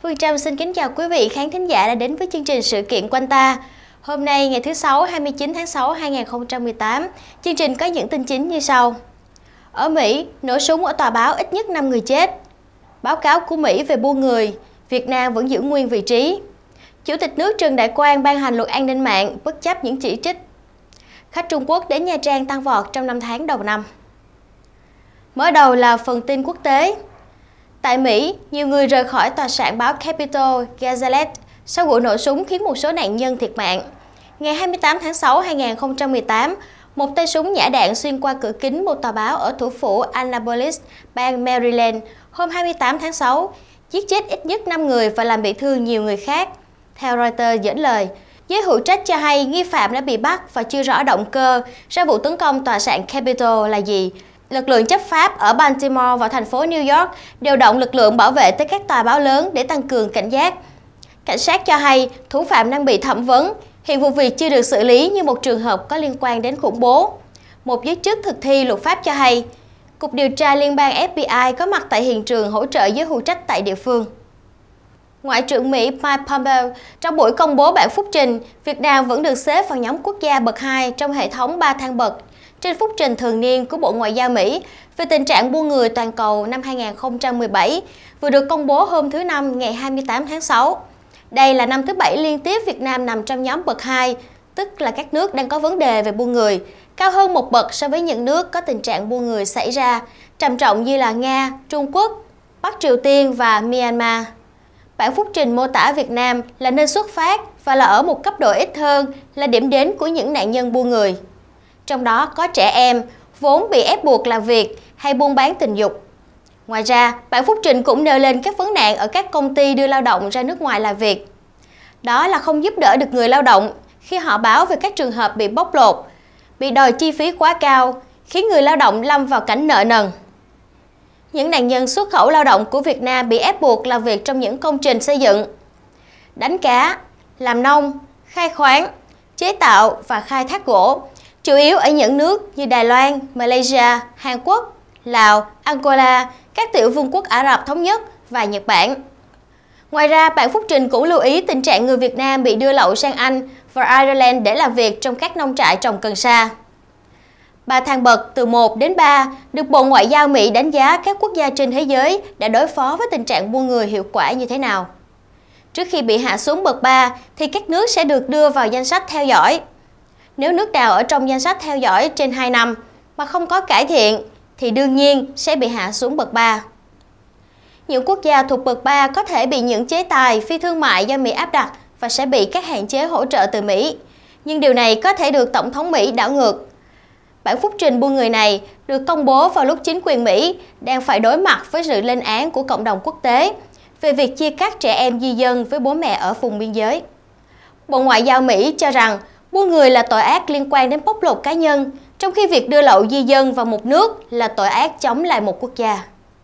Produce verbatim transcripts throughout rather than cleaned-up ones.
Phương Trâm xin kính chào quý vị khán thính giả đã đến với chương trình Sự kiện quanh ta. Hôm nay ngày thứ Sáu hai mươi chín tháng sáu năm hai nghìn không trăm mười tám, chương trình có những tin chính như sau. Ở Mỹ, nổ súng ở tòa báo ít nhất năm người chết. Báo cáo của Mỹ về buôn người, Việt Nam vẫn giữ nguyên vị trí. Chủ tịch nước Trần Đại Quang ban hành luật an ninh mạng bất chấp những chỉ trích. Khách Trung Quốc đến Nha Trang tăng vọt trong năm tháng đầu năm. Mở đầu là phần tin quốc tế. Tại Mỹ, nhiều người rời khỏi tòa soạn báo Capitol Gazette sau vụ nổ súng khiến một số nạn nhân thiệt mạng. Ngày hai mươi tám tháng sáu năm hai nghìn không trăm mười tám, một tay súng nhả đạn xuyên qua cửa kính một tòa báo ở thủ phủ Annapolis, bang Maryland hôm hai mươi tám tháng sáu, giết chết ít nhất năm người và làm bị thương nhiều người khác. Theo Reuters dẫn lời, giới hữu trách cho hay nghi phạm đã bị bắt và chưa rõ động cơ ra vụ tấn công tòa soạn Capitol là gì. Lực lượng chấp pháp ở Baltimore và thành phố New York điều động lực lượng bảo vệ tới các tòa báo lớn để tăng cường cảnh giác. Cảnh sát cho hay thủ phạm đang bị thẩm vấn, hiện vụ việc chưa được xử lý như một trường hợp có liên quan đến khủng bố. Một giới chức thực thi luật pháp cho hay, Cục điều tra liên bang F B I có mặt tại hiện trường hỗ trợ giới hữu trách tại địa phương. Ngoại trưởng Mỹ Mike Pompeo trong buổi công bố bản phúc trình, Việt Nam vẫn được xếp vào nhóm quốc gia bậc hai trong hệ thống ba thang bậc trên phúc trình thường niên của Bộ Ngoại giao Mỹ về tình trạng buôn người toàn cầu năm hai nghìn không trăm mười bảy, vừa được công bố hôm thứ Năm ngày hai mươi tám tháng sáu. Đây là năm thứ bảy liên tiếp Việt Nam nằm trong nhóm bậc hai, tức là các nước đang có vấn đề về buôn người, cao hơn một bậc so với những nước có tình trạng buôn người xảy ra, trầm trọng như là Nga, Trung Quốc, Bắc Triều Tiên và Myanmar. Bản phúc trình mô tả Việt Nam là nơi xuất phát và là ở một cấp độ ít hơn là điểm đến của những nạn nhân buôn người. Trong đó có trẻ em, vốn bị ép buộc làm việc hay buôn bán tình dục. Ngoài ra, bản phúc trình cũng nêu lên các vấn nạn ở các công ty đưa lao động ra nước ngoài làm việc. Đó là không giúp đỡ được người lao động khi họ báo về các trường hợp bị bóc lột, bị đòi chi phí quá cao, khiến người lao động lâm vào cảnh nợ nần. Những nạn nhân xuất khẩu lao động của Việt Nam bị ép buộc làm việc trong những công trình xây dựng, đánh cá, làm nông, khai khoáng, chế tạo và khai thác gỗ, chủ yếu ở những nước như Đài Loan, Malaysia, Hàn Quốc, Lào, Angola, các tiểu vương quốc Ả Rập Thống Nhất và Nhật Bản. Ngoài ra, bản phúc trình cũng lưu ý tình trạng người Việt Nam bị đưa lậu sang Anh và Ireland để làm việc trong các nông trại trồng cần sa. Ba thang bậc từ một đến ba được Bộ Ngoại giao Mỹ đánh giá các quốc gia trên thế giới đã đối phó với tình trạng buôn người hiệu quả như thế nào. Trước khi bị hạ xuống bậc ba thì các nước sẽ được đưa vào danh sách theo dõi. Nếu nước nào ở trong danh sách theo dõi trên hai năm mà không có cải thiện thì đương nhiên sẽ bị hạ xuống bậc ba. Những quốc gia thuộc bậc ba có thể bị những chế tài phi thương mại do Mỹ áp đặt và sẽ bị các hạn chế hỗ trợ từ Mỹ. Nhưng điều này có thể được Tổng thống Mỹ đảo ngược. Bản phúc trình buôn người này được công bố vào lúc chính quyền Mỹ đang phải đối mặt với sự lên án của cộng đồng quốc tế về việc chia cắt trẻ em di dân với bố mẹ ở vùng biên giới. Bộ Ngoại giao Mỹ cho rằng buôn người là tội ác liên quan đến bóc lột cá nhân, trong khi việc đưa lậu di dân vào một nước là tội ác chống lại một quốc gia.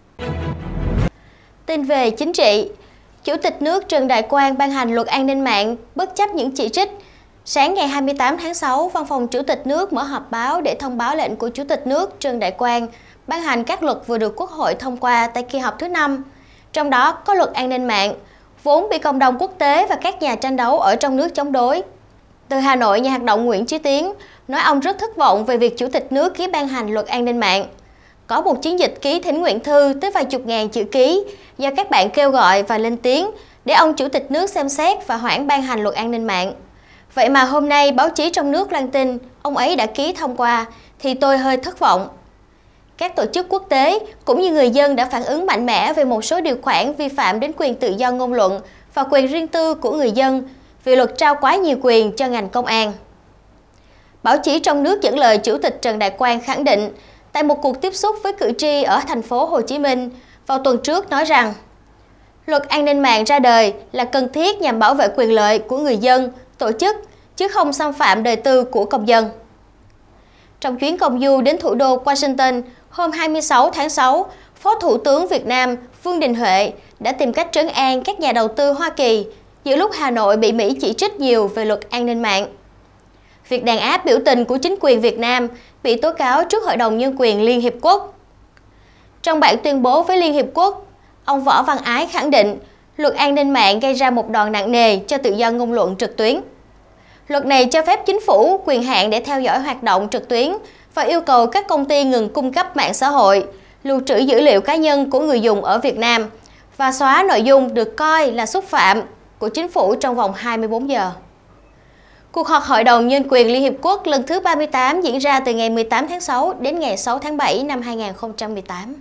Tin về chính trị, Chủ tịch nước Trần Đại Quang ban hành luật an ninh mạng bất chấp những chỉ trích. Sáng ngày hai mươi tám tháng sáu, Văn phòng Chủ tịch nước mở họp báo để thông báo lệnh của Chủ tịch nước Trần Đại Quang ban hành các luật vừa được Quốc hội thông qua tại kỳ họp thứ năm. Trong đó có luật an ninh mạng, vốn bị cộng đồng quốc tế và các nhà tranh đấu ở trong nước chống đối. Từ Hà Nội, nhà hoạt động Nguyễn Chí Tiến nói ông rất thất vọng về việc Chủ tịch nước ký ban hành luật an ninh mạng. Có một chiến dịch ký thỉnh nguyện thư tới vài chục ngàn chữ ký do các bạn kêu gọi và lên tiếng để ông Chủ tịch nước xem xét và hoãn ban hành luật an ninh mạng. Vậy mà hôm nay báo chí trong nước loan tin ông ấy đã ký thông qua thì tôi hơi thất vọng. Các tổ chức quốc tế cũng như người dân đã phản ứng mạnh mẽ về một số điều khoản vi phạm đến quyền tự do ngôn luận và quyền riêng tư của người dân vì luật trao quá nhiều quyền cho ngành công an. Báo chí trong nước dẫn lời Chủ tịch Trần Đại Quang khẳng định tại một cuộc tiếp xúc với cử tri ở thành phố Hồ Chí Minh vào tuần trước nói rằng luật an ninh mạng ra đời là cần thiết nhằm bảo vệ quyền lợi của người dân, tổ chức, chứ không xâm phạm đời tư của công dân. Trong chuyến công du đến thủ đô Washington hôm hai mươi sáu tháng sáu, Phó Thủ tướng Việt Nam Vương Đình Huệ đã tìm cách trấn an các nhà đầu tư Hoa Kỳ giữa lúc Hà Nội bị Mỹ chỉ trích nhiều về luật an ninh mạng. Việc đàn áp biểu tình của chính quyền Việt Nam bị tố cáo trước Hội đồng Nhân quyền Liên Hiệp Quốc. Trong bản tuyên bố với Liên Hiệp Quốc, ông Võ Văn Ái khẳng định Luật an ninh mạng gây ra một đòn nặng nề cho tự do ngôn luận trực tuyến. Luật này cho phép chính phủ quyền hạn để theo dõi hoạt động trực tuyến và yêu cầu các công ty ngừng cung cấp mạng xã hội, lưu trữ dữ liệu cá nhân của người dùng ở Việt Nam và xóa nội dung được coi là xúc phạm của chính phủ trong vòng hai mươi bốn giờ. Cuộc họp Hội đồng Nhân quyền Liên Hiệp Quốc lần thứ ba mươi tám diễn ra từ ngày mười tám tháng sáu đến ngày sáu tháng bảy năm hai nghìn không trăm mười tám.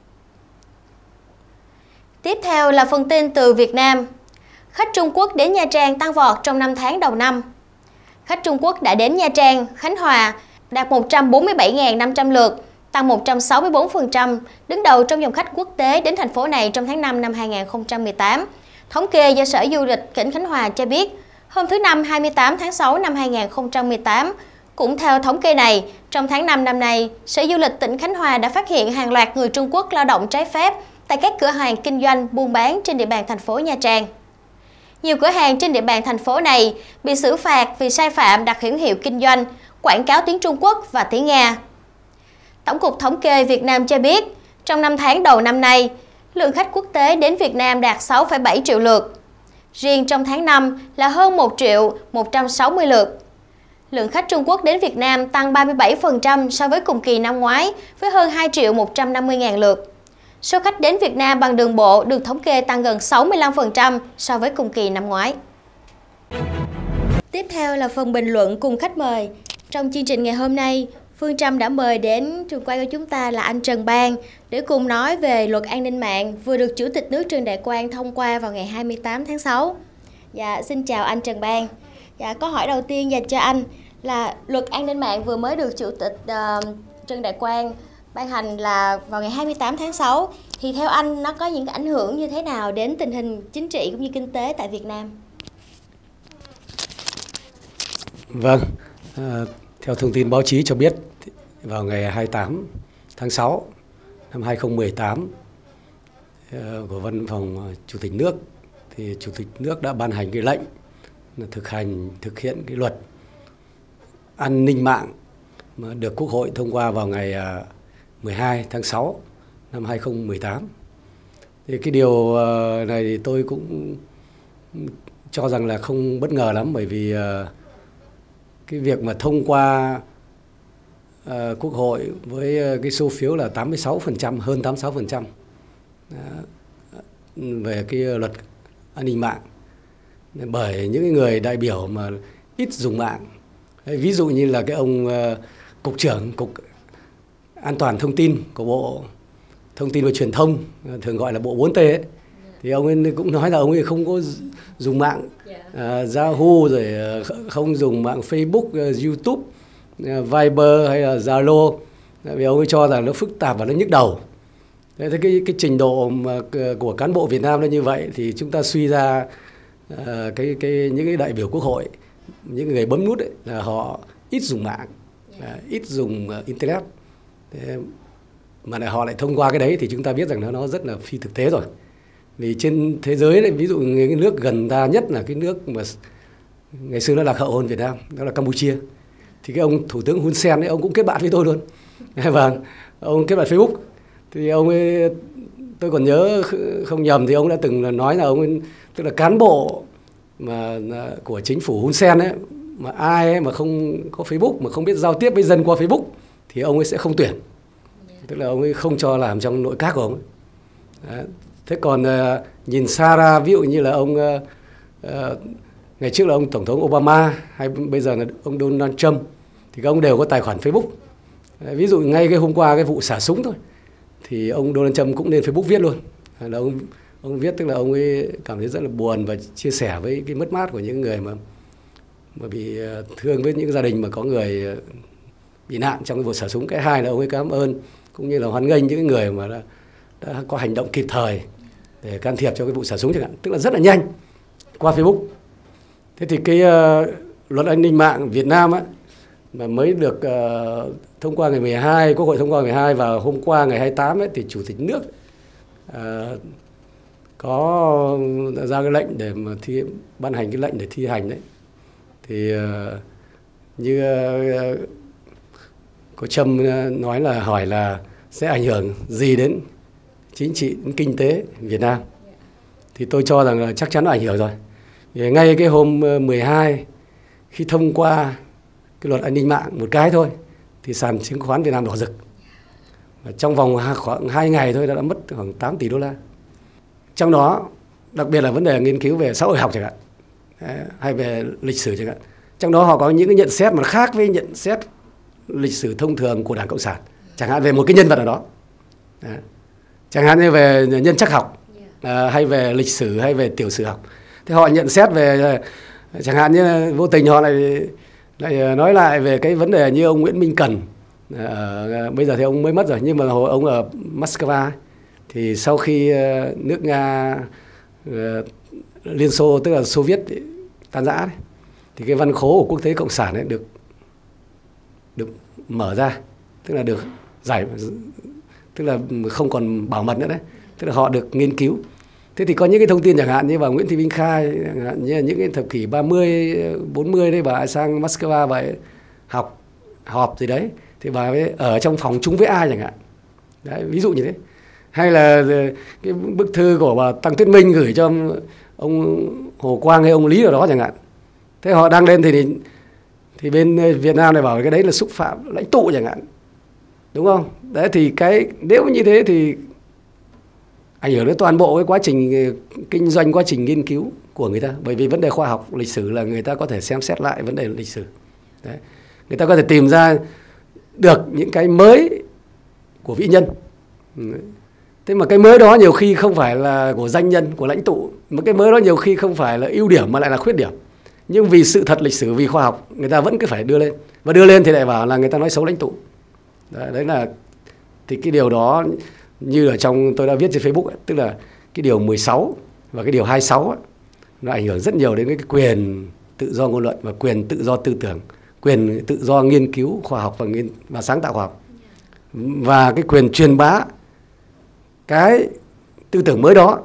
Tiếp theo là phần tin từ Việt Nam. Khách Trung Quốc đến Nha Trang tăng vọt trong năm tháng đầu năm. Khách Trung Quốc đã đến Nha Trang, Khánh Hòa đạt một trăm bốn mươi bảy nghìn năm trăm lượt, tăng một trăm sáu mươi tư phần trăm, đứng đầu trong dòng khách quốc tế đến thành phố này trong tháng năm năm hai nghìn không trăm mười tám. Thống kê do Sở Du lịch tỉnh Khánh Hòa cho biết, hôm thứ Năm hai mươi tám tháng sáu năm hai nghìn không trăm mười tám, cũng theo thống kê này, trong tháng năm năm nay, Sở Du lịch tỉnh Khánh Hòa đã phát hiện hàng loạt người Trung Quốc lao động trái phép tại các cửa hàng kinh doanh buôn bán trên địa bàn thành phố Nha Trang. Nhiều cửa hàng trên địa bàn thành phố này bị xử phạt vì sai phạm đặt biển hiệu kinh doanh, quảng cáo tiếng Trung Quốc và tiếng Nga. Tổng cục Thống kê Việt Nam cho biết, trong năm tháng đầu năm nay, lượng khách quốc tế đến Việt Nam đạt sáu phẩy bảy triệu lượt. Riêng trong tháng năm là hơn một triệu một trăm sáu mươi lượt. Lượng khách Trung Quốc đến Việt Nam tăng ba mươi bảy phần trăm so với cùng kỳ năm ngoái với hơn hai triệu một trăm năm mươi nghìn lượt. Số khách đến Việt Nam bằng đường bộ được thống kê tăng gần sáu mươi lăm phần trăm so với cùng kỳ năm ngoái. Tiếp theo là phần bình luận cùng khách mời. Trong chương trình ngày hôm nay, Phương Trâm đã mời đến trường quay của chúng ta là anh Trần Bang để cùng nói về luật an ninh mạng vừa được Chủ tịch nước Trần Đại Quang thông qua vào ngày hai mươi tám tháng sáu. Dạ, xin chào anh Trần Bang. Dạ, câu hỏi đầu tiên dành cho anh là luật an ninh mạng vừa mới được Chủ tịch uh, Trần Đại Quang ban hành là vào ngày hai mươi tám tháng sáu. Thì theo anh, nó có những cái ảnh hưởng như thế nào đến tình hình chính trị cũng như kinh tế tại Việt Nam? Vâng, à, theo thông tin báo chí cho biết, vào ngày hai mươi tám tháng sáu năm hai nghìn không trăm mười tám của Văn phòng Chủ tịch nước, thì Chủ tịch nước đã ban hành cái lệnh thực hành thực hiện cái luật an ninh mạng mà được Quốc hội thông qua vào ngày mười hai tháng sáu năm hai nghìn không trăm mười tám. Thì cái điều này thì tôi cũng cho rằng là không bất ngờ lắm, bởi vì cái việc mà thông qua uh, Quốc hội với uh, cái số phiếu là tám mươi sáu phần trăm, hơn tám mươi sáu phần trăm uh, về cái luật an ninh mạng, bởi những người đại biểu mà ít dùng mạng. Ví dụ như là cái ông uh, Cục trưởng Cục An toàn Thông tin của Bộ Thông tin và Truyền thông, thường gọi là Bộ bốn T ấy, thì ông ấy cũng nói là ông ấy không có dùng mạng uh, Yahoo, rồi uh, không dùng mạng Facebook, uh, YouTube, uh, Viber hay là Zalo, vì ông ấy cho rằng nó phức tạp và nó nhức đầu. Thế cái, cái trình độ mà của cán bộ Việt Nam nó như vậy thì chúng ta suy ra uh, cái, cái, những cái đại biểu Quốc hội, những người bấm nút ấy, là họ ít dùng mạng, uh, ít dùng uh, Internet. Thế mà lại họ lại thông qua cái đấy thì chúng ta biết rằng nó, nó rất là phi thực tế rồi. Vì trên thế giới này, ví dụ cái nước gần ta nhất là cái nước mà ngày xưa nó lạc hậu hơn Việt Nam, đó là Campuchia. Thì cái ông Thủ tướng Hun Sen ấy, ông cũng kết bạn với tôi luôn. Vâng, ông kết bạn Facebook. Thì ông ấy, tôi còn nhớ không nhầm thì ông đã từng nói là ông ấy, tức là cán bộ mà của chính phủ Hun Sen ấy, mà ai ấy mà không có Facebook, mà không biết giao tiếp với dân qua Facebook thì ông ấy sẽ không tuyển. Tức là ông ấy không cho làm trong nội các của ông ấy. Đấy. Thế còn uh, nhìn xa ra, ví dụ như là ông uh, uh, ngày trước là ông Tổng thống Obama hay bây giờ là ông Donald Trump, thì các ông đều có tài khoản Facebook. Đấy, ví dụ ngay cái hôm qua cái vụ xả súng thôi, thì ông Donald Trump cũng lên Facebook viết luôn. Là ông ông viết tức là ông ấy cảm thấy rất là buồn và chia sẻ với cái mất mát của những người mà mà bị uh, thương, với những gia đình mà có người uh, bị nạn trong cái vụ xả súng. Cái hai là ông ấy cảm ơn cũng như là hoan nghênh những người mà đã, đã có hành động kịp thời để can thiệp cho cái vụ xả súng chẳng hạn, tức là rất là nhanh qua Facebook. Thế thì cái uh, luật an ninh mạng Việt Nam á, mà mới được uh, thông qua ngày mười hai, Quốc hội thông qua ngày mười hai, và hôm qua ngày hai mươi tám ấy, thì Chủ tịch nước uh, có ra cái lệnh để mà thi, ban hành cái lệnh để thi hành đấy. Thì uh, như uh, cô Trâm nói là hỏi là sẽ ảnh hưởng gì đến chính trị, đến kinh tế Việt Nam. thì tôi cho rằng là chắc chắn là ảnh hưởng rồi. Vì ngay cái hôm mười hai khi thông qua cái luật an ninh mạng một cái thôi thì sàn chứng khoán Việt Nam đỏ rực. Và trong vòng khoảng hai ngày thôi đã, đã mất khoảng tám tỷ đô la. Trong đó đặc biệt là vấn đề nghiên cứu về xã hội học chẳng hạn, hay về lịch sử chẳng hạn. Trong đó họ có những cái nhận xét mà khác với nhận xét lịch sử thông thường của Đảng Cộng sản, chẳng hạn về một cái nhân vật nào đó. Đấy. Chẳng hạn như về nhân chắc học, à, hay về lịch sử, hay về tiểu sử học. Thế họ nhận xét về, chẳng hạn như vô tình họ lại lại nói lại về cái vấn đề như ông Nguyễn Minh Cần. À, bây giờ thì ông mới mất rồi, nhưng mà hồi ông ở Moscow thì sau khi nước Nga, Liên Xô tức là Xô Viết tan rã đấy, thì cái văn khố của quốc tế cộng sản ấy được được mở ra, tức là được giải, tức là không còn bảo mật nữa đấy, tức là họ được nghiên cứu. Thế thì có những cái thông tin chẳng hạn như bà Nguyễn Thị Minh Khai, chẳng hạn như những cái thập kỷ ba mươi, bốn mươi đấy, bà ấy sang Moscow bà ấy học, họp gì đấy, thì bà ấy ở trong phòng chung với ai chẳng hạn. Đấy, ví dụ như thế. Hay là cái bức thư của bà Tăng Tuyết Minh gửi cho ông Hồ Quang hay ông Lý ở đó chẳng hạn. Thế họ đăng lên thì thì bên Việt Nam này bảo cái đấy là xúc phạm lãnh tụ chẳng hạn. Đúng không? Đấy thì cái nếu như thế thì ảnh hưởng đến toàn bộ cái quá trình kinh doanh, quá trình nghiên cứu của người ta. Bởi vì vấn đề khoa học, lịch sử là người ta có thể xem xét lại vấn đề lịch sử. Đấy. Người ta có thể tìm ra được những cái mới của vĩ nhân. Thế mà cái mới đó nhiều khi không phải là của danh nhân, của lãnh tụ. Mà cái mới đó nhiều khi không phải là ưu điểm mà lại là khuyết điểm. Nhưng vì sự thật lịch sử, vì khoa học, người ta vẫn cứ phải đưa lên. Và đưa lên thì lại bảo là người ta nói xấu lãnh tụ. Đấy, đấy là thì cái điều đó như ở trong tôi đã viết trên Facebook ấy, tức là cái điều mười sáu và cái điều hai mươi sáu ấy, nó ảnh hưởng rất nhiều đến cái quyền tự do ngôn luận và quyền tự do tư tưởng, quyền tự do nghiên cứu khoa học và nghiên và sáng tạo khoa học, và cái quyền truyền bá cái tư tưởng mới đó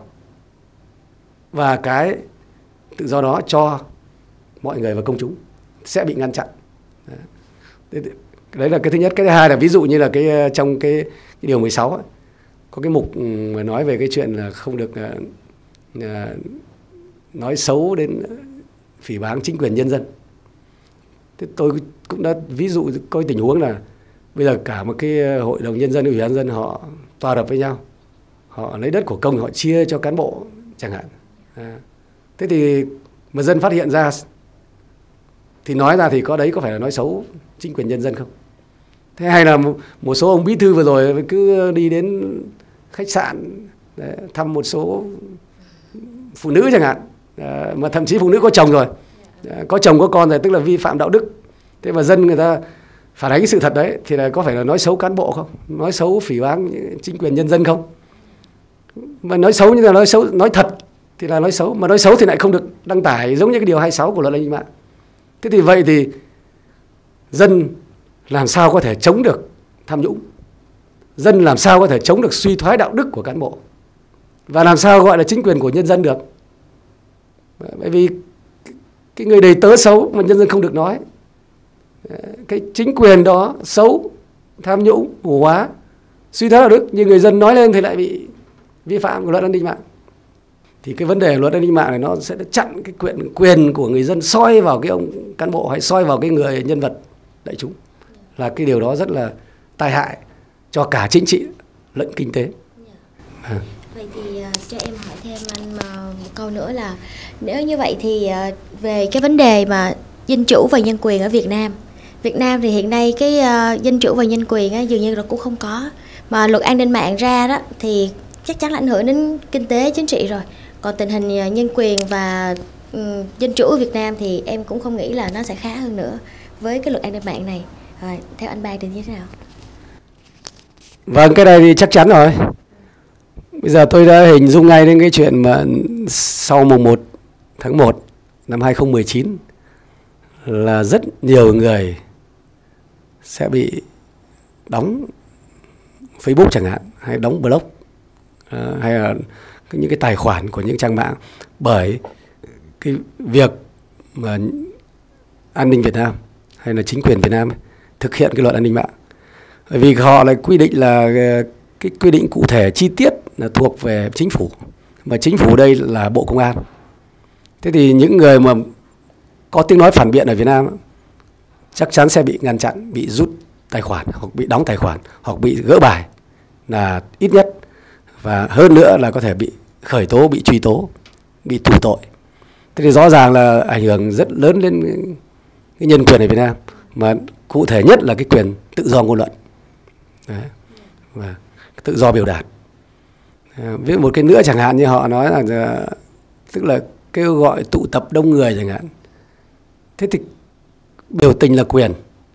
và cái tự do đó cho mọi người và công chúng sẽ bị ngăn chặn. Đấy, đấy là cái thứ nhất. Cái thứ hai là ví dụ như là cái trong cái, cái điều mười sáu ấy, có cái mục mà nói về cái chuyện là không được uh, uh, nói xấu đến phỉ báng chính quyền nhân dân. Thế tôi cũng đã ví dụ có tình huống là bây giờ cả một cái hội đồng nhân dân, ủy ban nhân dân họ tòa đập với nhau, họ lấy đất của công họ chia cho cán bộ chẳng hạn. À, thế thì mà dân phát hiện ra thì nói ra thì có đấy có phải là nói xấu chính quyền nhân dân không? Thế hay là một số ông bí thư vừa rồi cứ đi đến khách sạn để thăm một số phụ nữ chẳng hạn, à, mà thậm chí phụ nữ có chồng rồi, à, có chồng có con rồi, tức là vi phạm đạo đức. Thế mà dân người ta phản ánh cái sự thật đấy thì là có phải là nói xấu cán bộ không? Nói xấu phỉ báng chính quyền nhân dân không? Mà nói xấu như là nói xấu, nói thật thì là nói xấu, mà nói xấu thì lại không được đăng tải, giống như cái điều hai mươi sáu của luật an ninh mạng. Thế thì vậy thì dân làm sao có thể chống được tham nhũng? Dân làm sao có thể chống được suy thoái đạo đức của cán bộ? Và làm sao gọi là chính quyền của nhân dân được? Bởi vì cái người đầy tớ xấu mà nhân dân không được nói. Cái chính quyền đó xấu, tham nhũng, hủ hóa, suy thoái đạo đức, nhưng người dân nói lên thì lại bị vi phạm của luật an ninh mạng. Thì cái vấn đề luật an ninh mạng này nó sẽ chặn cái quyền quyền của người dân soi vào cái ông cán bộ hay soi vào cái người nhân vật đại chúng, là cái điều đó rất là tai hại cho cả chính trị lẫn kinh tế. À. Vậy thì cho em hỏi thêm anh một câu nữa là nếu như vậy thì về cái vấn đề mà dân chủ và nhân quyền ở Việt Nam, Việt Nam thì hiện nay cái dân chủ và nhân quyền á, dường như là cũng không có, mà luật an ninh mạng ra đó thì chắc chắn là ảnh hưởng đến kinh tế chính trị rồi. Còn tình hình nhân quyền và um, dân chủ ở Việt Nam thì em cũng không nghĩ là nó sẽ khá hơn nữa với cái luật an ninh mạng này. Rồi, theo anh Bang thì như thế nào? Vâng, cái này thì chắc chắn rồi. Bây giờ tôi đã hình dung ngay đến cái chuyện mà sau mùng một tháng một năm hai không một chín là rất nhiều người sẽ bị đóng Facebook chẳng hạn, hay đóng blog, à, hay là những cái tài khoản của những trang mạng, bởi cái việc mà an ninh Việt Nam hay là chính quyền Việt Nam ấy, thực hiện cái luật an ninh mạng. Bởi vì họ lại quy định là cái quy định cụ thể chi tiết là thuộc về chính phủ, Và chính phủ đây là Bộ Công an. Thế thì những người mà có tiếng nói phản biện ở Việt Nam chắc chắn sẽ bị ngăn chặn, bị rút tài khoản, hoặc bị đóng tài khoản, hoặc bị gỡ bài là ít nhất. Và hơn nữa là có thể bị khởi tố, bị truy tố, bị tù tội. Thế thì rõ ràng là ảnh hưởng rất lớn đến cái nhân quyền ở Việt Nam. Mà cụ thể nhất là cái quyền tự do ngôn luận. Đấy. Và tự do biểu đạt. Ví dụ một cái nữa chẳng hạn như họ nói là tức là kêu gọi tụ tập đông người chẳng hạn. Thế thì biểu tình là quyền,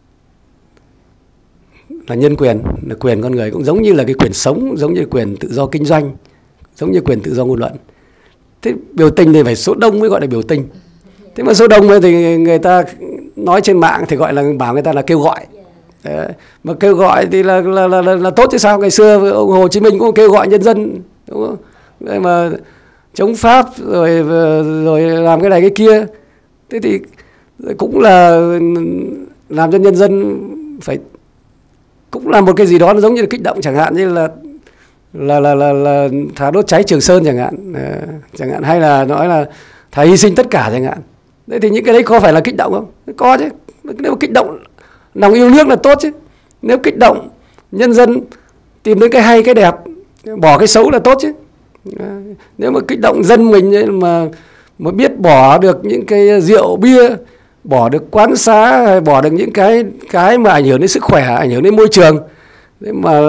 là nhân quyền, là quyền con người, cũng giống như là cái quyền sống, giống như quyền tự do kinh doanh, giống như quyền tự do ngôn luận. Thế biểu tình thì phải số đông mới gọi là biểu tình. Thế mà số đông thì người ta nói trên mạng thì gọi là bảo người ta là kêu gọi. Đấy. Mà kêu gọi thì là, là, là, là, là tốt chứ sao. Ngày xưa ông Hồ Chí Minh cũng kêu gọi nhân dân, đúng không? Đấy mà chống Pháp rồi, rồi làm cái này cái kia. Thế thì cũng là làm cho nhân dân phải, cũng là một cái gì đó giống như là kích động, chẳng hạn như là là là là, là thà đốt cháy Trường Sơn chẳng hạn, à, chẳng hạn, hay là nói là thà hy sinh tất cả chẳng hạn. Đấy thì những cái đấy có phải là kích động không? Có chứ. Nếu kích động lòng yêu nước là tốt chứ. Nếu kích động nhân dân tìm đến cái hay cái đẹp, bỏ cái xấu là tốt chứ. À, nếu mà kích động dân mình mà mà biết bỏ được những cái rượu bia, bỏ được quán xá, hay bỏ được những cái cái mà ảnh hưởng đến sức khỏe, ảnh hưởng đến môi trường, mà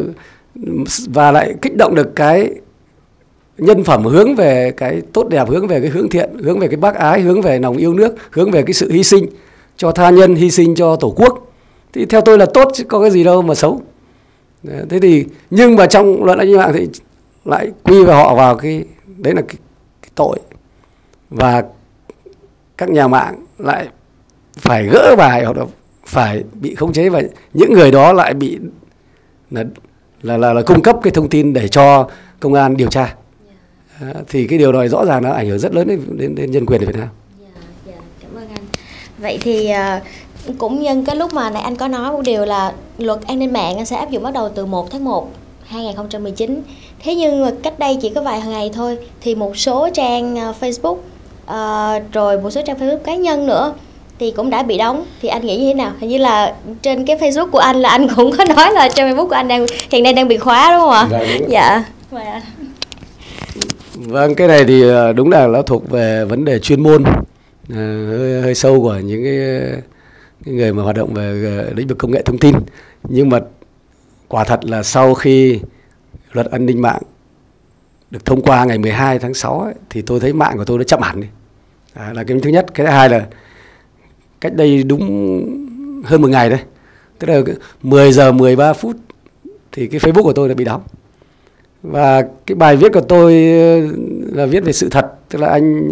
và lại kích động được cái nhân phẩm hướng về cái tốt đẹp, hướng về cái hướng thiện, hướng về cái bác ái, hướng về lòng yêu nước, hướng về cái sự hy sinh cho tha nhân, hy sinh cho Tổ quốc, thì theo tôi là tốt chứ có cái gì đâu mà xấu. Thế thì nhưng mà trong luật an ninh mạng thì lại quy vào họ vào cái đấy là cái, cái tội, và các nhà mạng lại phải gỡ bài hoặc là phải bị khống chế, và những người đó lại bị là là là, là cung cấp cái thông tin để cho công an điều tra. À, thì cái điều này rõ ràng nó ảnh hưởng rất lớn đến, đến, đến nhân quyền ở Việt Nam. Dạ, dạ, cảm ơn anh. Vậy thì uh, cũng nhân cái lúc mà nãy anh có nói một điều là luật an ninh mạng sẽ áp dụng bắt đầu từ một tháng một hai nghìn không trăm mười chín. Thế nhưng mà cách đây chỉ có vài ngày thôi thì một số trang uh, Facebook uh, rồi một số trang Facebook cá nhân nữa thì cũng đã bị đóng. Thì anh nghĩ như thế nào? Hình như là trên cái Facebook của anh là anh cũng có nói là trang Facebook của anh đang hiện nay đang bị khóa, đúng không ạ? Dạ, đúng. Dạ. Dạ. Vâng, cái này thì đúng là nó thuộc về vấn đề chuyên môn, à, hơi, hơi sâu của những cái, cái người mà hoạt động về lĩnh vực công nghệ thông tin. Nhưng mà quả thật là sau khi luật an ninh mạng được thông qua ngày mười hai tháng sáu ấy, thì tôi thấy mạng của tôi nó chậm hẳn đi. À, là cái thứ nhất. Cái thứ hai là cách đây đúng hơn một ngày đấy, tức là mười giờ mười ba phút thì cái Facebook của tôi đã bị đóng. Và cái bài viết của tôi là viết về sự thật, tức là anh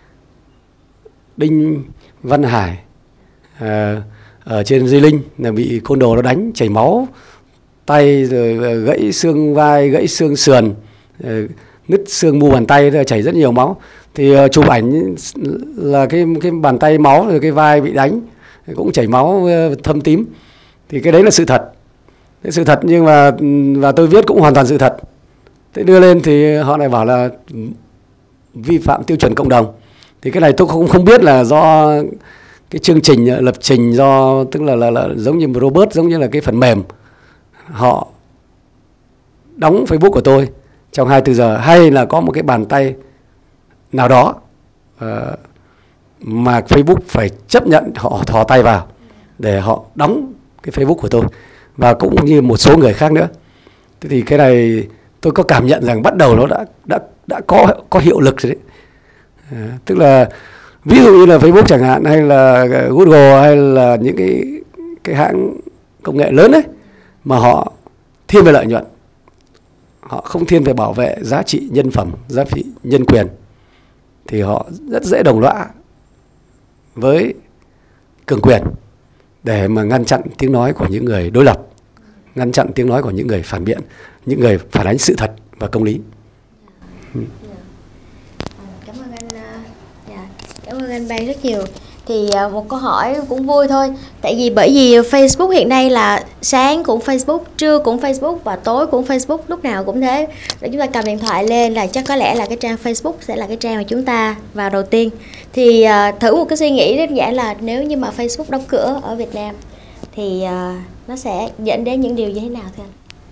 Đinh Văn Hải à, ở trên Di Linh là bị côn đồ nó đánh chảy máu tay, rồi gãy xương vai, gãy xương sườn, nứt xương mu bàn tay, chảy rất nhiều máu. Thì uh, chụp ảnh là cái cái bàn tay máu, rồi cái vai bị đánh cũng chảy máu uh, thâm tím. Thì cái đấy là sự thật. Cái sự thật nhưng mà và tôi viết cũng hoàn toàn sự thật. Thế đưa lên thì họ lại bảo là vi phạm tiêu chuẩn cộng đồng. Thì cái này tôi cũng không biết là do cái chương trình lập trình, do tức là, là, là giống như một robot, giống như là cái phần mềm họ đóng Facebook của tôi trong hai mươi tư giờ, hay là có một cái bàn tay nào đó uh, mà Facebook phải chấp nhận họ thò tay vào để họ đóng cái Facebook của tôi, và cũng như một số người khác nữa. Thế thì cái này tôi có cảm nhận rằng bắt đầu nó đã đã đã có có hiệu lực rồi đấy. À, tức là ví dụ như là Facebook chẳng hạn, hay là Google, hay là những cái cái hãng công nghệ lớn đấy, mà họ thiên về lợi nhuận, họ không thiên về bảo vệ giá trị nhân phẩm, giá trị nhân quyền, thì họ rất dễ đồng lõa với cường quyền để mà ngăn chặn tiếng nói của những người đối lập, ngăn chặn tiếng nói của những người phản biện, những người phản ánh sự thật và công lý. Ừ. Cảm ơn anh, dạ, cảm ơn anh Ban rất nhiều. Thì một câu hỏi cũng vui thôi, tại vì bởi vì Facebook hiện nay là sáng cũng Facebook, trưa cũng Facebook và tối cũng Facebook, lúc nào cũng thế. Để chúng ta cầm điện thoại lên là chắc có lẽ là cái trang Facebook sẽ là cái trang mà chúng ta vào đầu tiên. Thì uh, thử một cái suy nghĩ đơn giản là nếu như mà Facebook đóng cửa ở Việt Nam thì uh, nó sẽ dẫn đến những điều như thế nào thưa anh?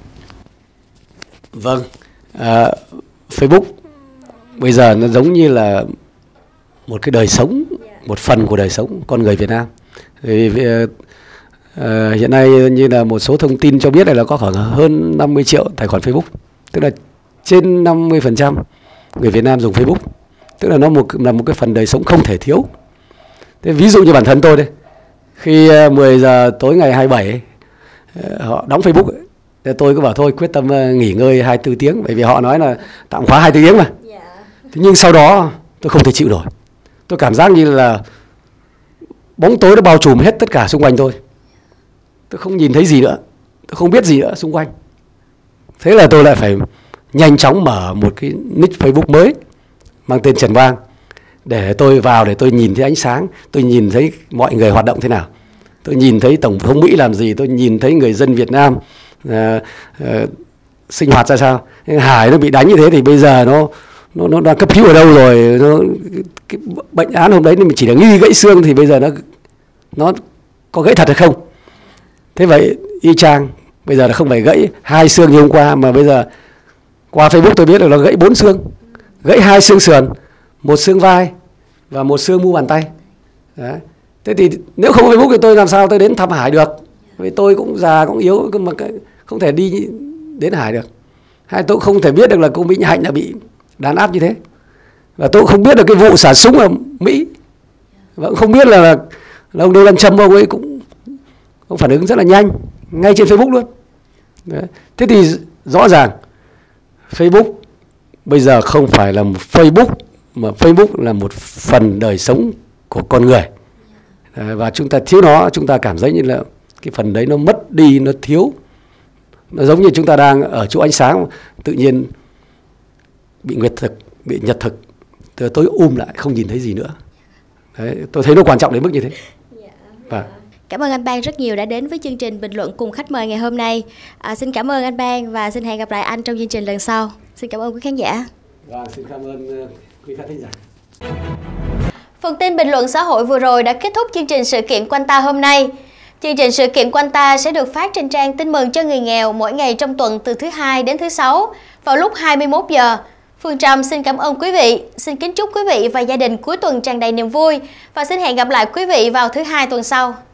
Vâng, à, Facebook bây giờ nó giống như là một cái đời sống, một phần của đời sống con người Việt Nam. Vì, vì uh, hiện nay như là một số thông tin cho biết là có khoảng hơn năm mươi triệu tài khoản Facebook, tức là trên năm mươi phần trăm người Việt Nam dùng Facebook, tức là nó một, là một cái phần đời sống không thể thiếu. Thế ví dụ như bản thân tôi đây, khi uh, mười giờ tối ngày hai mươi bảy uh, họ đóng Facebook ấy, tôi cứ bảo thôi quyết tâm uh, nghỉ ngơi hai mươi tư tiếng, bởi vì họ nói là tạm khóa hai mươi tư tiếng mà. Yeah. Thế nhưng sau đó tôi không thể chịu nổi, tôi cảm giác như là bóng tối nó bao trùm hết tất cả xung quanh tôi. Tôi không nhìn thấy gì nữa, tôi không biết gì nữa xung quanh. Thế là tôi lại phải nhanh chóng mở một cái nick Facebook mới mang tên Trần Bang, để tôi vào để tôi nhìn thấy ánh sáng, tôi nhìn thấy mọi người hoạt động thế nào, tôi nhìn thấy Tổng thống Mỹ làm gì, tôi nhìn thấy người dân Việt Nam uh, uh, sinh hoạt ra sao. Hải nó bị đánh như thế thì bây giờ nó nó nó đang cấp cứu ở đâu rồi, nó cái bệnh án hôm đấy mình chỉ là nghi gãy xương thì bây giờ nó nó có gãy thật hay không. Thế vậy y chang bây giờ là không phải gãy hai xương như hôm qua, mà bây giờ qua Facebook tôi biết là nó gãy bốn xương, gãy hai xương sườn, một xương vai và một xương mu bàn tay. Đấy. Thế thì nếu không có Facebook thì tôi làm sao tôi đến thăm Hải được? Vì tôi cũng già cũng yếu mà không thể đi đến Hải được. Hay tôi không thể biết được là cô Mỹ Hạnh đã bị đàn áp như thế, và tôi cũng không biết được cái vụ xả súng ở Mỹ, và cũng không biết là, là, là ông Donald Trump ông ấy cũng ông phản ứng rất là nhanh ngay trên Facebook luôn. Đấy. Thế thì rõ ràng Facebook bây giờ không phải là một Facebook, mà Facebook là một phần đời sống của con người. Đấy, và chúng ta thiếu nó, chúng ta cảm thấy như là cái phần đấy nó mất đi, nó thiếu. Nó giống như chúng ta đang ở chỗ ánh sáng, tự nhiên bị nguyệt thực, bị nhật thực, tối um lại không nhìn thấy gì nữa. Đấy, tôi thấy nó quan trọng đến mức như thế. Và cảm ơn anh Bang rất nhiều đã đến với chương trình bình luận cùng khách mời ngày hôm nay. À, xin cảm ơn anh Bang và xin hẹn gặp lại anh trong chương trình lần sau. Xin cảm ơn quý khán giả. Và xin cảm ơn quý khán giả. Phần tin bình luận xã hội vừa rồi đã kết thúc chương trình sự kiện Quanh Ta hôm nay. Chương trình sự kiện Quanh Ta sẽ được phát trên trang Tin mừng cho người nghèo mỗi ngày trong tuần từ thứ hai đến thứ sáu vào lúc hai mươi mốt giờ. Phương Trâm xin cảm ơn quý vị, xin kính chúc quý vị và gia đình cuối tuần tràn đầy niềm vui và xin hẹn gặp lại quý vị vào thứ hai tuần sau.